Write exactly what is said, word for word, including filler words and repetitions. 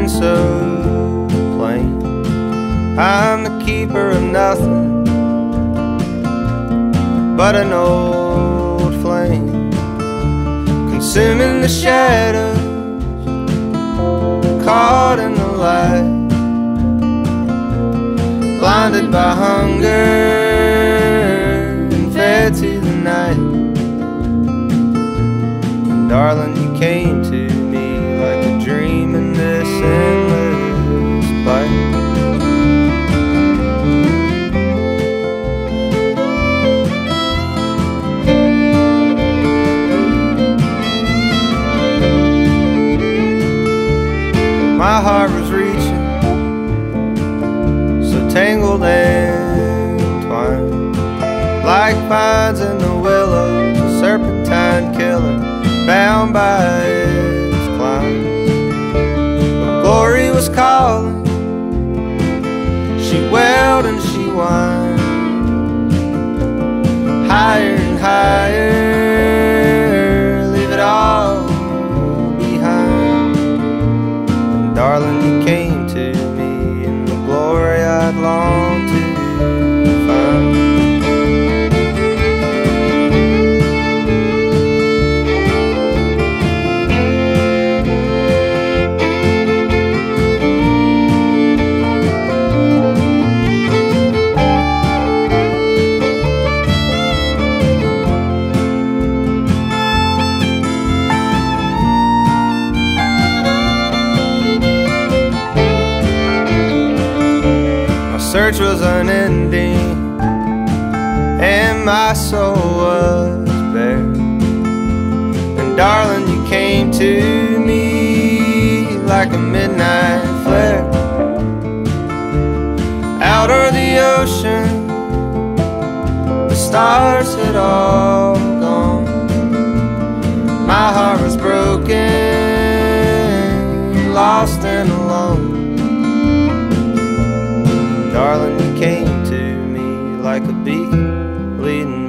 been so plain. I'm the keeper of nothing but an old flame, consuming the shadows, caught in the light, blinded by hunger and fed to the night. And darling, you came to me like a dream in this endless fight. My heart was reaching, so tangled and twined, like vines in the willows, a serpentine killer, bound by its climb. But glory was calling, she wailed and she whined, higher and higher, leave it all behind. And darling, you came to me in the glory I'd long to find. Search was unending and my soul was bare. And darling, you came to me like a midnight flare. Out of the ocean, the stars had all gone. My heart was broken, lost and alone. Darling, you came to me like a beacon leading